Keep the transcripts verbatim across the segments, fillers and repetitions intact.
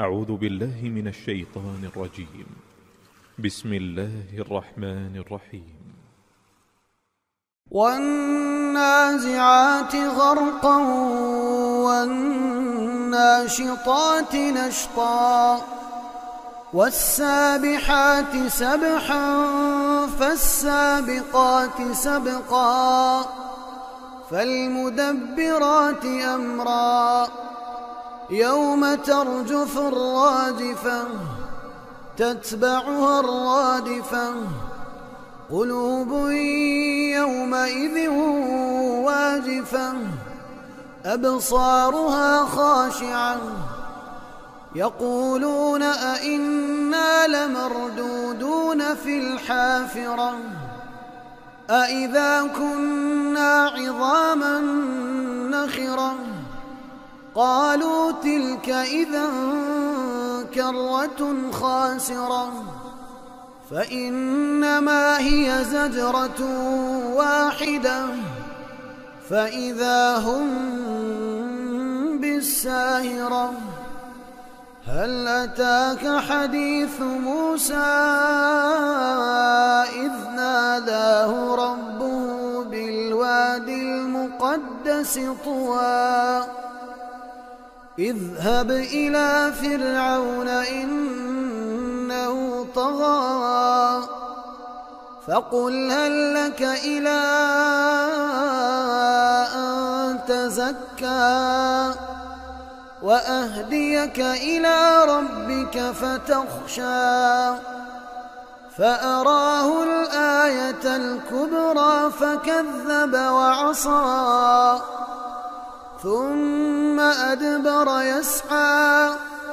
أعوذ بالله من الشيطان الرجيم. بسم الله الرحمن الرحيم. والنازعات غرقا والناشطات نشطا والسابحات سبحا فالسابقات سبقا فالمدبرات أمرا يوم ترجف الراجفة تتبعها الرادفة قلوب يومئذ واجفة أبصارها خاشعة يقولون أئنا لمردودون في الحافرة أئذا كنا عظاما نخرة قالوا تلك إذا كرة خاسرة فإنما هي زجرة واحدة فإذا هم بالساهرة هل أتاك حديث موسى إذ ناداه ربه بالوادي المقدس طوى اذهب إلى فرعون إنه طغى فقل هل لك إلى أن تزكى وأهديك إلى ربك فتخشى فأراه الآية الكبرى فكذب وعصى ثم أدبر يسعى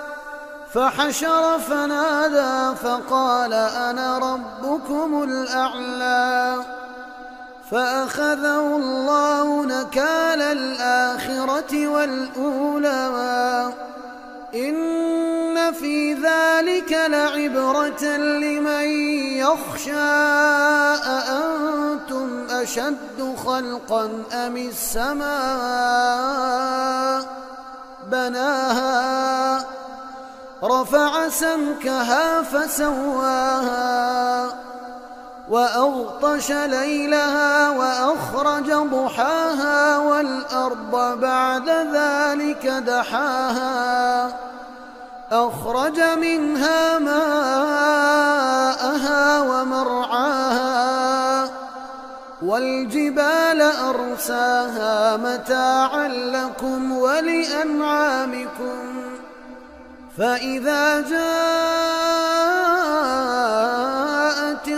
فحشر فنادى فقال أنا ربكم الأعلى فأخذه الله نكال الآخرة والأولى إن في ذلك لعبرة لمن يخشى أأنتم أشد خلقا أم السماء بناها رفع سمكها فسواها وأغطش ليلها وأخرج ضحاها والأرض بعد ذلك دحاها أخرج منها ماءها ومرعاها والجبال أرساها متاعا لكم ولأنعامكم فإذا جاءت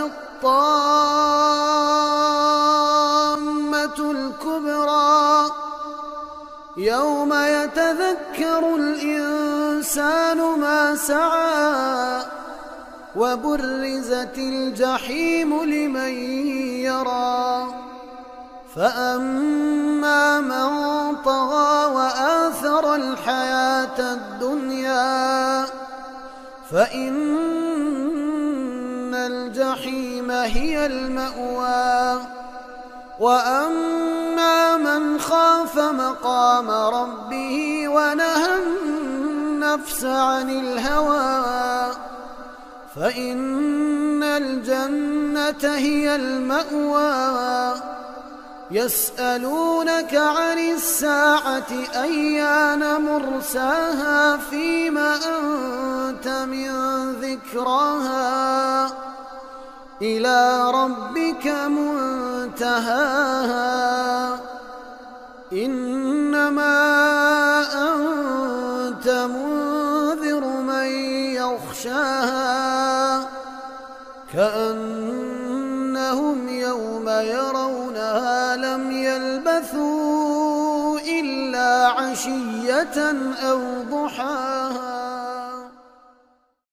الطامة الكبرى يوم يتذكر الإنسان ما سعى وبرزت الجحيم لمن يرى فأما من طغى وآثر الحياة الدنيا فإن الجحيم هي المأوى وأما من خاف مقام ربه ونهى النفس عن الهوى فإن الجنة هي المأوى يسألونك عن الساعة أيان مرساها فيما أنت من ذكراها إلى ربك منتهاها إنما أنت منذر من يخشاها كأنهم يوم يرونها لم يلبثوا إلا عشية أو ضحاها.